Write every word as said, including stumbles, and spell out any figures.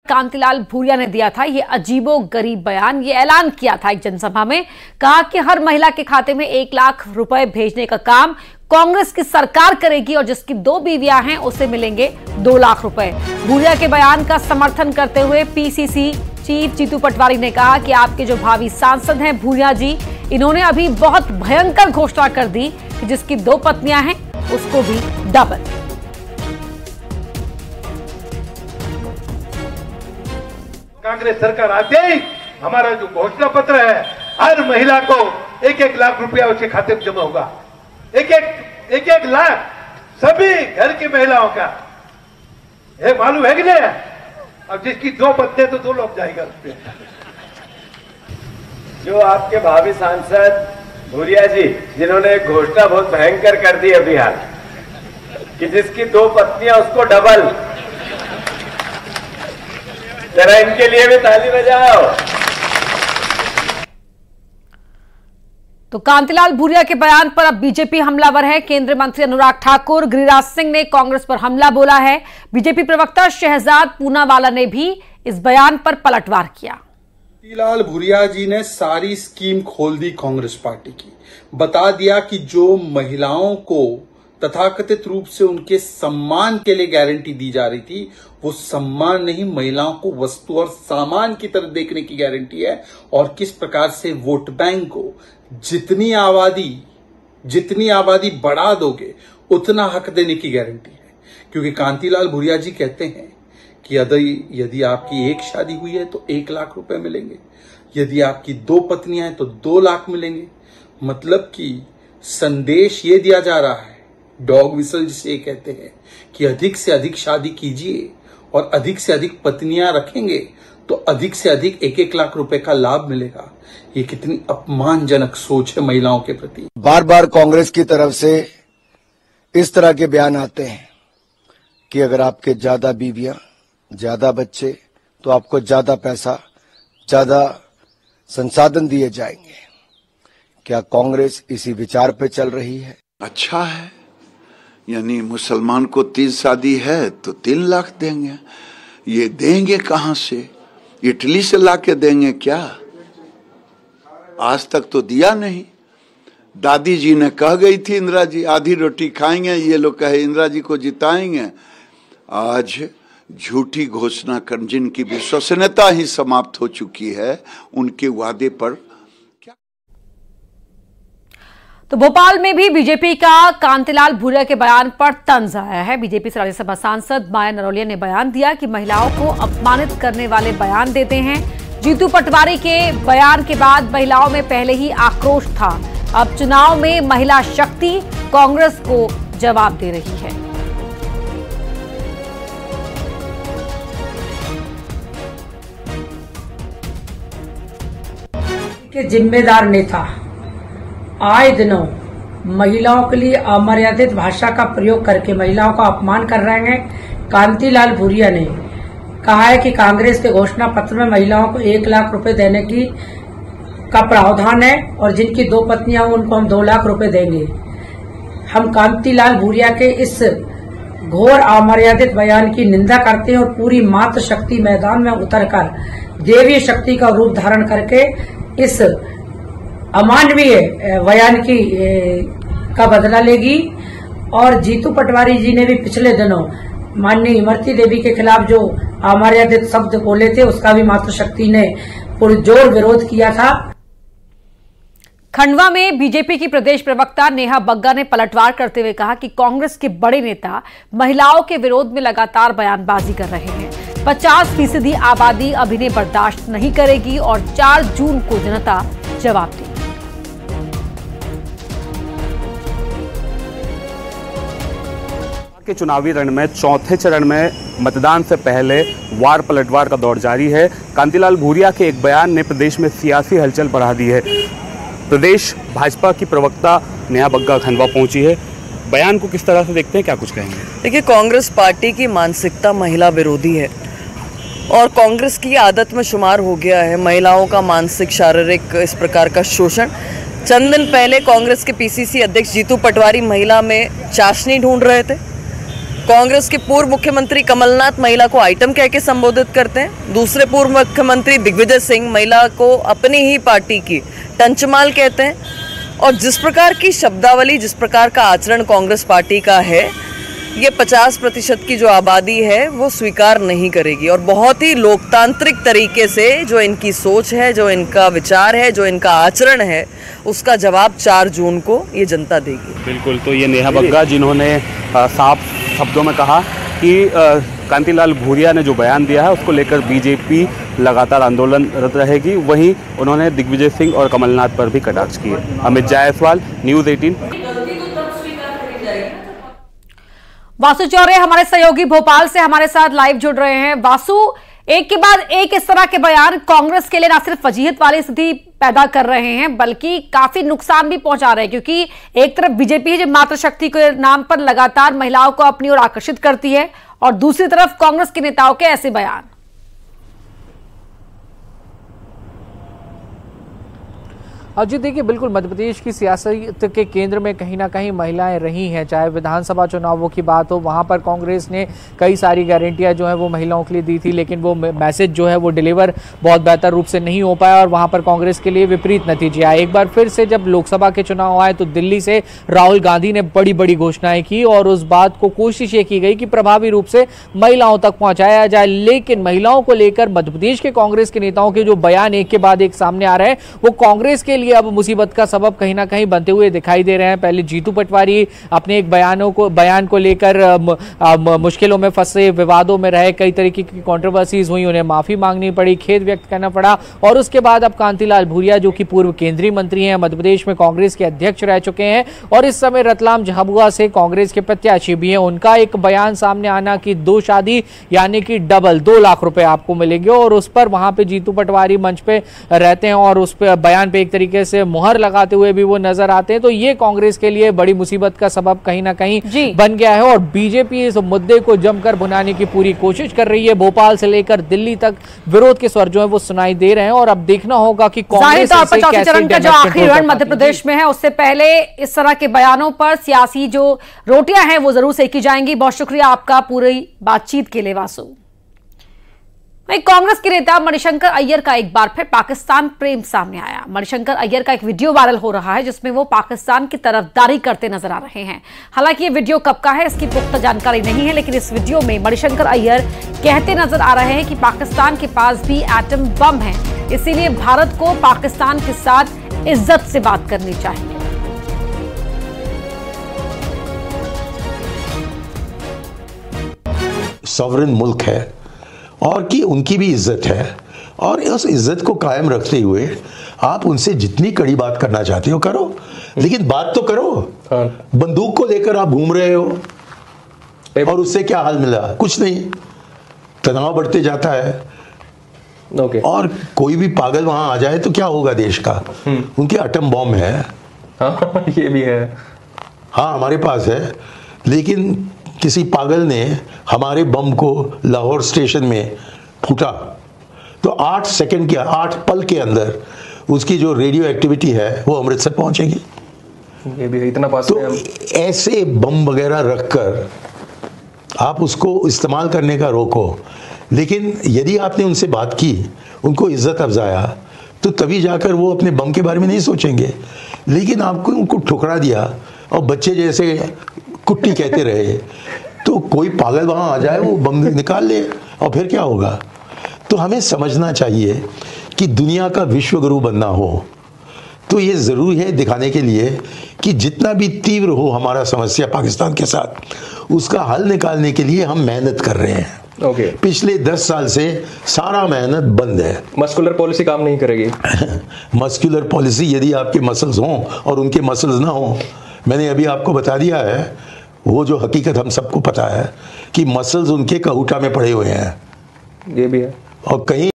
कांतिलाल भूरिया ने दिया था ये अजीबोगरीब बयान। ये ऐलान किया था एक जनसभा में, कहा कि हर महिला के खाते में एक लाख रुपए भेजने का काम कांग्रेस की सरकार करेगी और जिसकी दो बीवियां हैं उसे मिलेंगे दो लाख रुपए। भूरिया के बयान का समर्थन करते हुए पीसीसी चीफ जीतू पटवारी ने कहा कि आपके जो भावी सांसद हैं भूरिया जी, इन्होंने अभी बहुत भयंकर घोषणा कर दी कि जिसकी दो पत्नियां हैं उसको भी डबल। कांग्रेस सरकार आते ही हमारा जो घोषणा पत्र है, हर महिला को एक एक लाख रुपया उसके खाते में जमा होगा। एक एक एक एक लाख सभी घर की महिलाओं का। ये मालूम है कि नहीं? अब जिसकी दो पत्नी तो दो लोग जाएगा उस पे। जो आपके भावी सांसद भूरिया जी, जिन्होंने एक घोषणा बहुत भयंकर कर दी अभी हाल कि जिसकी दो पत्नियां उसको डबल, जरा इनके लिए भी ताली बजाओ। तो कांतिलाल भूरिया के बयान पर अब बीजेपी हमलावर है। केंद्रीय मंत्री अनुराग ठाकुर, गिरिराज सिंह ने कांग्रेस पर हमला बोला है। बीजेपी प्रवक्ता शहजाद पूनावाला ने भी इस बयान पर पलटवार किया। कांतिलाल भूरिया जी ने सारी स्कीम खोल दी कांग्रेस पार्टी की। बता दिया कि जो महिलाओं को तथाकथित रूप से उनके सम्मान के लिए गारंटी दी जा रही थी, वो सम्मान नहीं, महिलाओं को वस्तु और सामान की तरह देखने की गारंटी है। और किस प्रकार से वोट बैंक को जितनी आबादी जितनी आबादी बढ़ा दोगे उतना हक देने की गारंटी है। क्योंकि कांतिलाल भूरिया जी कहते हैं कि यदि यदि आपकी एक शादी हुई है तो एक लाख रुपए मिलेंगे, यदि आपकी दो पत्नियां हैं तो दो लाख मिलेंगे। मतलब कि संदेश ये दिया जा रहा है, डॉग विसल जिसे कहते हैं, कि अधिक से अधिक शादी कीजिए और अधिक से अधिक पत्नियां रखेंगे तो अधिक से अधिक एक एक लाख रुपए का लाभ मिलेगा। ये कितनी अपमानजनक सोच है महिलाओं के प्रति। बार बार कांग्रेस की तरफ से इस तरह के बयान आते हैं कि अगर आपके ज्यादा बीवियां, ज्यादा बच्चे तो आपको ज्यादा पैसा, ज्यादा संसाधन दिए जाएंगे। क्या कांग्रेस इसी विचार पे चल रही है? अच्छा है, यानी मुसलमान को तीन शादी है तो तीन लाख देंगे। ये देंगे कहां से? इटली से लाके देंगे क्या? आज तक तो दिया नहीं। दादी जी ने कह गई थी इंदिरा जी आधी रोटी खाएंगे, ये लोग कहे इंदिरा जी को जिताएंगे। आज झूठी घोषणा कर जिनकी विश्वसनीयता ही समाप्त हो चुकी है, उनके वादे पर क्या। तो भोपाल में भी बीजेपी का कांतिलाल भूरिया के बयान पर तंज आया है। बीजेपी से राज्यसभा सांसद माया नरोलिया ने बयान दिया कि महिलाओं को अपमानित करने वाले बयान देते हैं। जीतू पटवारी के बयान के बाद महिलाओं में पहले ही आक्रोश था। अब चुनाव में महिला शक्ति कांग्रेस को जवाब दे रही है। के जिम्मेदार नेता आए दिनों महिलाओं के लिए अमर्यादित भाषा का प्रयोग करके महिलाओं का अपमान कर रहे हैं। कांतिलाल भूरिया ने कहा है कि कांग्रेस के घोषणा पत्र में महिलाओं को एक लाख रुपए देने की का प्रावधान है और जिनकी दो पत्नियां हैं उनको हम दो लाख रुपए देंगे। हम कांतिलाल भूरिया के इस घोर अमर्यादित बयान की निंदा करते हैं और पूरी मातृ शक्ति मैदान में उतरकर देवीय शक्ति का रूप धारण करके इस अमानवीय बयान की का बदला लेगी। और जीतू पटवारी जी ने भी पिछले दिनों माननीय इमरती देवी के खिलाफ जो अमर्यादित शब्द बोले थे उसका भी मातृशक्ति ने पुरजोर विरोध किया था। खंडवा में बीजेपी की प्रदेश प्रवक्ता नेहा बग्गा ने पलटवार करते हुए कहा कि कांग्रेस के बड़े नेता महिलाओं के विरोध में लगातार बयानबाजी कर रहे हैं। पचास फीसदी आबादी अब इन्हें बर्दाश्त नहीं करेगी और चार जून को जनता जवाब देगी। के चुनावी रण में चौथे चरण में मतदान से पहले वार पलटवार का दौर जारी है। कांतिलाल भूरिया के एक बयान ने प्रदेश में सियासी हलचल बढ़ा दी है। प्रदेश भाजपा की प्रवक्ता नेहा बग्गा खंडवा पहुंची है। बयान को किस तरह से देखते हैं, क्या कुछ कहेंगे? देखिए, कांग्रेस पार्टी की मानसिकता महिला विरोधी है और कांग्रेस की आदत में शुमार हो गया है महिलाओं का मानसिक शारीरिक इस प्रकार का शोषण। चंद दिन पहले कांग्रेस के पीसीसी अध्यक्ष जीतू पटवारी महिला में चाशनी ढूंढ रहे थे। कांग्रेस के पूर्व मुख्यमंत्री कमलनाथ महिला को आइटम कह के संबोधित करते हैं। दूसरे पूर्व मुख्यमंत्री दिग्विजय सिंह महिला को अपनी ही पार्टी की टंचमाल कहते हैं। और जिस प्रकार की शब्दावली, जिस प्रकार का आचरण कांग्रेस पार्टी का है, ये पचास प्रतिशत की जो आबादी है वो स्वीकार नहीं करेगी। और बहुत ही लोकतांत्रिक तरीके से जो इनकी सोच है, जो इनका विचार है, जो इनका आचरण है, उसका जवाब चार जून को ये जनता देगी। बिल्कुल। तो ये नेहा बग्गा जिन्होंने साफ शब्दों में कहा कि कांतिलाल भूरिया ने जो बयान दिया है उसको लेकर बीजेपी लगातार आंदोलनरत रहेगी। वहीं उन्होंने दिग्विजय सिंह और कमलनाथ पर भी कटाक्ष किए। अमित जायसवाल, न्यूज़ अठारह। वासु चौरे हमारे सहयोगी भोपाल से हमारे साथ लाइव जुड़ रहे हैं। वासु, एक के बाद एक इस तरह के बयान कांग्रेस के लिए ना सिर्फ वजीहत वाली स्थिति पैदा कर रहे हैं बल्कि काफी नुकसान भी पहुंचा रहे हैं, क्योंकि एक तरफ बीजेपी जो मातृशक्ति के नाम पर लगातार महिलाओं को अपनी ओर आकर्षित करती है और दूसरी तरफ कांग्रेस के नेताओं के ऐसे बयान। जी देखिए, बिल्कुल मध्य प्रदेश की सियासत के केंद्र में कहीं ना कहीं महिलाएं रही हैं। चाहे विधानसभा चुनावों की बात हो, वहां पर कांग्रेस ने कई सारी गारंटियां जो है वो महिलाओं के लिए दी थी, लेकिन वो मैसेज जो है वो डिलीवर बहुत बेहतर रूप से नहीं हो पाया और वहां पर कांग्रेस के लिए विपरीत नतीजे आए। एक बार फिर से जब लोकसभा के चुनाव आए तो दिल्ली से राहुल गांधी ने बड़ी बड़ी घोषणाएं की और उस बात को कोशिश ये की गई कि प्रभावी रूप से महिलाओं तक पहुंचाया जाए। लेकिन महिलाओं को लेकर मध्य प्रदेश के कांग्रेस के नेताओं के जो बयान एक के बाद एक सामने आ रहे हैं, वो कांग्रेस के लिए अब मुसीबत का सबब कहीं ना कहीं बनते हुए दिखाई दे रहे हैं। पहले जीतू पटवारी अपने एक बयानों को बयान को लेकर मुश्किलों में फंसे, विवादों में रहे, कई तरीके की कंट्रोवर्सीज हुई, उन्हें माफी मांगनी पड़ी, खेद व्यक्त करना पड़ा। और उसके बाद अब कांतिलाल भूरिया जो कि पूर्व केंद्रीय मंत्री हैं, मध्य प्रदेश में कांग्रेस के अध्यक्ष रह चुके हैं और इस समय रतलाम झाबुआ से कांग्रेस के प्रत्याशी भी हैं, उनका एक बयान सामने आना कि दो शादी यानी कि डबल दो लाख रुपए आपको मिलेंगे। और उस पर वहां पे जीतू पटवारी मंच पे रहते हैं और उस पर बयान पे एक तरीके से मुहर लगाते हुए भी वो नजर आते हैं। तो ये कांग्रेस के लिए बड़ी मुसीबत का सबब कहीं ना कहीं बन गया है और बीजेपी इस मुद्दे को जमकर भुनाने की पूरी कोशिश कर रही है। भोपाल से लेकर दिल्ली तक विरोध के स्वर जो है वो सुनाई दे रहे हैं और अब देखना होगा कि कांग्रेस चौथे चरण का जो आखिरी रण मध्य प्रदेश में है, उससे पहले इस तरह के बयानों पर सियासी जो रोटियां हैं वो जरूर सेकी जाएंगी। बहुत शुक्रिया आपका पूरी बातचीत के लिए वासु। कांग्रेस के नेता मणिशंकर अय्यर का एक बार फिर पाकिस्तान प्रेम सामने आया। मणिशंकर अय्यर का एक वीडियो वायरल हो रहा है जिसमें वो पाकिस्तान की तरफदारी करते नजर आ रहे हैं। हालांकि ये वीडियो कब का है इसकी पुख्ता जानकारी नहीं है, लेकिन इस वीडियो में मणिशंकर अय्यर कहते नजर आ रहे हैं कि पाकिस्तान के पास भी एटम बम है, इसीलिए भारत को पाकिस्तान के साथ इज्जत से बात करनी चाहिए। सॉवरेन मुल्क है और कि उनकी भी इज्जत है और उस इज्जत को कायम रखते हुए आप उनसे जितनी कड़ी बात करना चाहते हो करो, लेकिन बात तो करो। बंदूक को लेकर आप घूम रहे हो और उससे क्या हाल मिला? कुछ नहीं, तनाव बढ़ते जाता है। ओके। और कोई भी पागल वहां आ जाए तो क्या होगा देश का? उनके एटम बॉम्ब है। हाँ, ये भी है। हाँ, हमारे पास है, लेकिन किसी पागल ने हमारे बम को लाहौर स्टेशन में फूटा तो आठ सेकंड के आठ पल के अंदर उसकी जो रेडियो एक्टिविटी है वो अमृतसर पहुंचेगी। ये भी इतना पास तो है। ऐसे बम वगैरह रखकर आप उसको इस्तेमाल करने का रोको, लेकिन यदि आपने उनसे बात की, उनको इज्जत अफजाया, तो तभी जाकर वो अपने बम के बारे में नहीं सोचेंगे। लेकिन आपको उनको ठुकरा दिया और बच्चे जैसे कुट्टी कहते रहे तो कोई पागल वहां आ जाए, वो बम निकाल ले और फिर क्या होगा? तो हमें समझना चाहिए कि दुनिया का विश्व गुरु बनना हो तो ये जरूरी है दिखाने के लिए कि जितना भी तीव्र हो हमारा समस्या पाकिस्तान के साथ, उसका हल निकालने के लिए हम मेहनत कर रहे हैं। ओके। okay. पिछले दस साल से सारा मेहनत बंद है। मस्कुलर पॉलिसी काम नहीं करेगी। मस्कुलर पॉलिसी यदि आपके मसल्स हों और उनके मसल्स ना हों, मैंने अभी आपको बता दिया है वो जो हकीकत हम सबको पता है कि मसल्स उनके कहूटा में पड़े हुए हैं। ये भी है। और कहीं